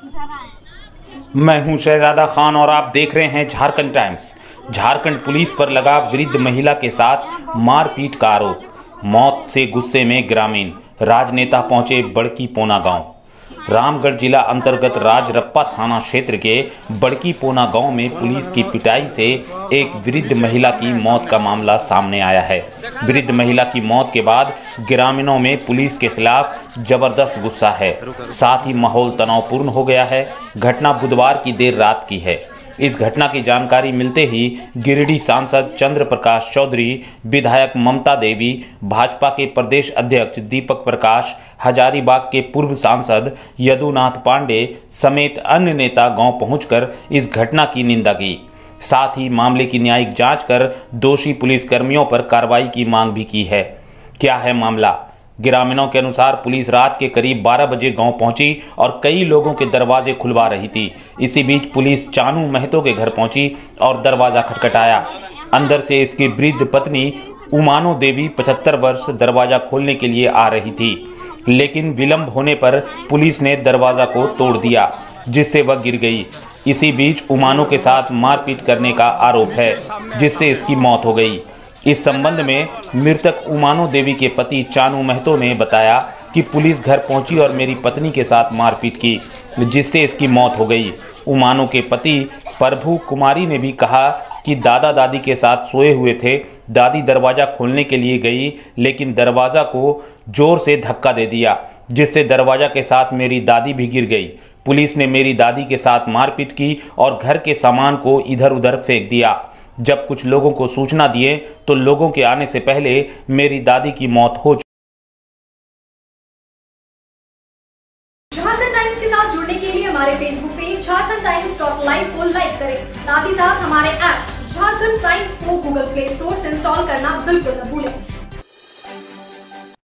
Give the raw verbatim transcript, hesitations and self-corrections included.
मैं हूं शहजादा खान और आप देख रहे हैं झारखंड टाइम्स। झारखंड पुलिस पर लगा वृद्ध महिला के साथ मारपीट का आरोप। मौत से गुस्से में ग्रामीण, राजनेता पहुंचे बड़की पोना गांव। रामगढ़ जिला अंतर्गत राजरप्पा थाना क्षेत्र के बड़की पोना गांव में पुलिस की पिटाई से एक वृद्ध महिला की मौत का मामला सामने आया है। वृद्ध महिला की मौत के बाद ग्रामीणों में पुलिस के खिलाफ जबरदस्त गुस्सा है, साथ ही माहौल तनावपूर्ण हो गया है। घटना बुधवार की देर रात की है। इस घटना की जानकारी मिलते ही गिरिडीह सांसद चंद्र प्रकाश चौधरी, विधायक ममता देवी, भाजपा के प्रदेश अध्यक्ष दीपक प्रकाश, हजारीबाग के पूर्व सांसद यदुनाथ पांडे समेत अन्य नेता गांव पहुंचकर इस घटना की निंदा की। साथ ही मामले की न्यायिक जांच कर दोषी पुलिसकर्मियों पर कार्रवाई की मांग भी की है। क्या है मामला? ग्रामीणों के अनुसार पुलिस रात के करीब बारह बजे गांव पहुंची और कई लोगों के दरवाजे खुलवा रही थी। इसी बीच पुलिस चानू महतो के घर पहुंची और दरवाजा खटखटाया। अंदर से इसकी वृद्ध पत्नी उमानो देवी पचहत्तर वर्ष दरवाजा खोलने के लिए आ रही थी, लेकिन विलंब होने पर पुलिस ने दरवाजा को तोड़ दिया, जिससे वह गिर गई। इसी बीच उमानो के साथ मारपीट करने का आरोप है, जिससे इसकी मौत हो गई। इस संबंध में मृतक उमानो देवी के पति चानू महतो ने बताया कि पुलिस घर पहुंची और मेरी पत्नी के साथ मारपीट की, जिससे इसकी मौत हो गई। उमानो के पति प्रभु कुमारी ने भी कहा कि दादा दादी के साथ सोए हुए थे। दादी दरवाज़ा खोलने के लिए गई, लेकिन दरवाज़ा को जोर से धक्का दे दिया, जिससे दरवाज़ा के साथ मेरी दादी भी गिर गई। पुलिस ने मेरी दादी के साथ मारपीट की और घर के सामान को इधर उधर फेंक दिया। जब कुछ लोगों को सूचना दिए तो लोगों के आने से पहले मेरी दादी की मौत हो चुकी। झारखंड टाइम्स के साथ जुड़ने के लिए हमारे Facebook page Jharkhand Times dot live को लाइक करें। साथ ही साथ हमारे ऐप झारखंड टाइम्स को गूगल प्ले स्टोर से इंस्टॉल करना बिल्कुल न भूलें।